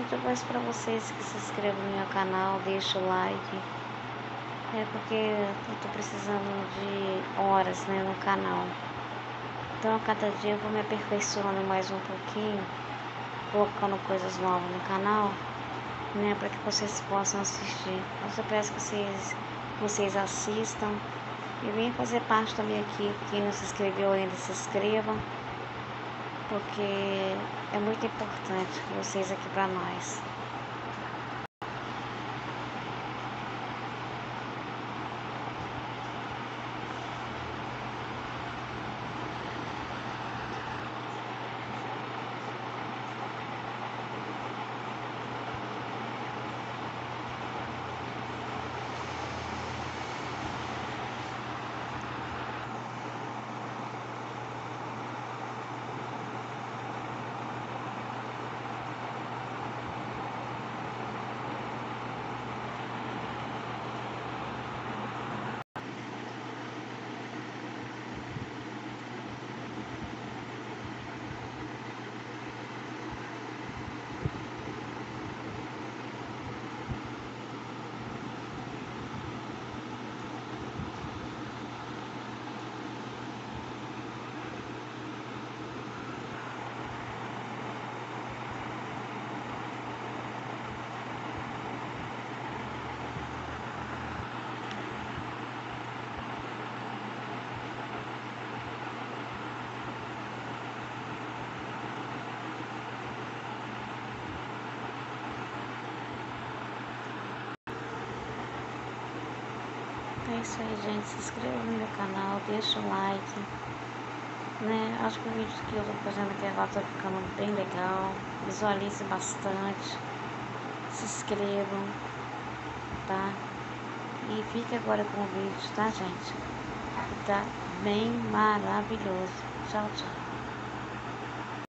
Gente, eu peço para vocês que se inscrevam no meu canal, deixem o like, porque eu tô precisando de horas, né, no canal. Então, a cada dia eu vou me aperfeiçoando mais um pouquinho, colocando coisas novas no canal, né, para que vocês possam assistir. Eu peço que vocês assistam e venham fazer parte também aqui. Quem não se inscreveu ainda, se inscreva, porque é muito importante vocês aqui para nós. É isso aí, gente. Se inscreva no meu canal, deixa o like, né? Acho que o vídeo que eu tô fazendo aqui agora tá ficando bem legal. Visualize bastante. Se inscrevam, tá? E fique agora com o vídeo, tá, gente? Tá bem maravilhoso. Tchau, tchau.